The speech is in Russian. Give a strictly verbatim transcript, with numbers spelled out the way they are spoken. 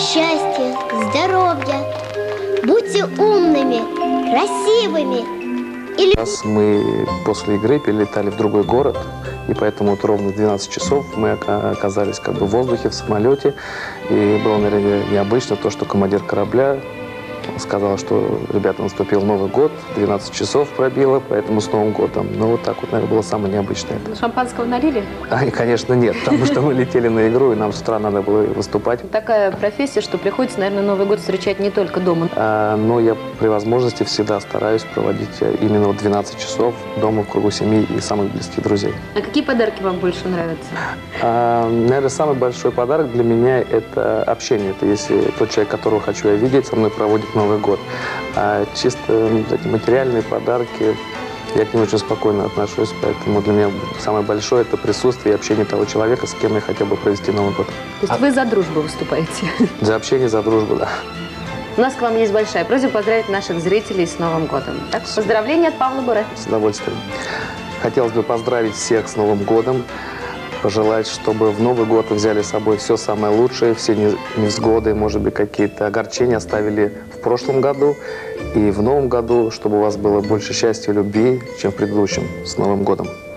счастья, здоровья. Будьте умными, красивыми. Или... Раз мы после игры перелетали в другой город, и поэтому вот ровно в двенадцать часов мы оказались как бы в воздухе, в самолете. И было, наверное, необычно то, что командир корабля сказал, что, ребята, наступил Новый год, двенадцать часов пробило, поэтому с Новым годом. Ну, вот так вот, наверное, было самое необычное. Шампанского налили? А, конечно, нет, потому что мы летели на игру, и нам с утра надо было выступать. Такая профессия, что приходится, наверное, Новый год встречать не только дома. А, но я при возможности всегда стараюсь проводить именно вот двенадцать часов дома в кругу семьи и самых близких друзей. А какие подарки вам больше нравятся? А, наверное, самый большой подарок для меня – это общение. Это если тот человек, которого хочу я видеть, со мной проводит Новый год. А чисто эти материальные подарки, я к ним очень спокойно отношусь, поэтому для меня самое большое – это присутствие и общение того человека, с кем я хотел бы провести Новый год. То есть а... вы за дружбу выступаете? За общение, за дружбу, да. У нас к вам есть большая просьба поздравить наших зрителей с Новым годом. Так, поздравления от Павла Буре. С удовольствием. Хотелось бы поздравить всех с Новым годом. Пожелать, чтобы в Новый год вы взяли с собой все самое лучшее, все невзгоды, может быть, какие-то огорчения оставили в прошлом году. И в Новом году, чтобы у вас было больше счастья и любви, чем в предыдущем. С Новым годом!